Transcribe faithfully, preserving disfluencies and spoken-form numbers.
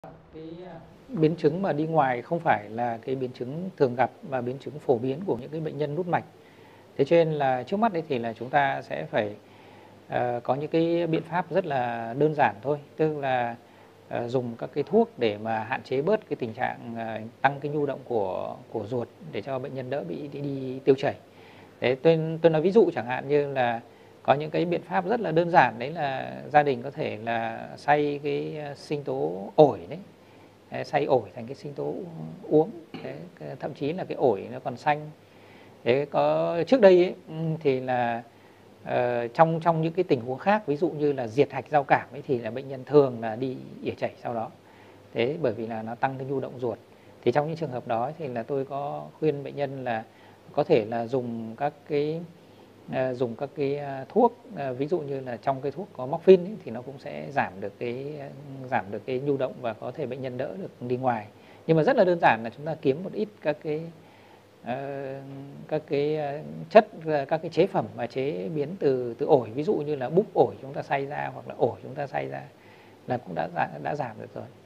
Cái biến chứng mà đi ngoài không phải là cái biến chứng thường gặp và biến chứng phổ biến của những cái bệnh nhân nút mạch. Thế cho nên là trước mắt ấy thì là chúng ta sẽ phải, ờ, có những cái biện pháp rất là đơn giản thôi, tức là, ờ, dùng các cái thuốc để mà hạn chế bớt cái tình trạng, ờ, tăng cái nhu động của của ruột để cho bệnh nhân đỡ bị đi đi tiêu chảy. Thế tôi tôi nói ví dụ chẳng hạn như là có những cái biện pháp rất là đơn giản, đấy là gia đình có thể là xay cái sinh tố ổi đấy, đấy, xay ổi thành cái sinh tố uống, đấy, thậm chí là cái ổi nó còn xanh. Thế có trước đây ấy, ừm, thì là, ờ, trong trong những cái tình huống khác, ví dụ như là diệt hạch giao cảm ấy, thì là bệnh nhân thường là đi ỉa chảy sau đó. Thế bởi vì là nó tăng cái nhu động ruột. Thì trong những trường hợp đó thì là tôi có khuyên bệnh nhân là có thể là dùng các cái, ờ, dùng các cái, a, thuốc, ờ, ví dụ như là trong cái thuốc có morphine ấy, thì nó cũng sẽ giảm được cái, giảm được cái nhu động và có thể bệnh nhân đỡ được đi ngoài. Nhưng mà rất là đơn giản là chúng ta kiếm một ít các cái, ờ, các cái, a, chất, các cái chế phẩm mà chế biến từ từ ổi, ví dụ như là búp ổi chúng ta xay ra hoặc là ổi chúng ta xay ra là cũng đã đã đã giảm được rồi.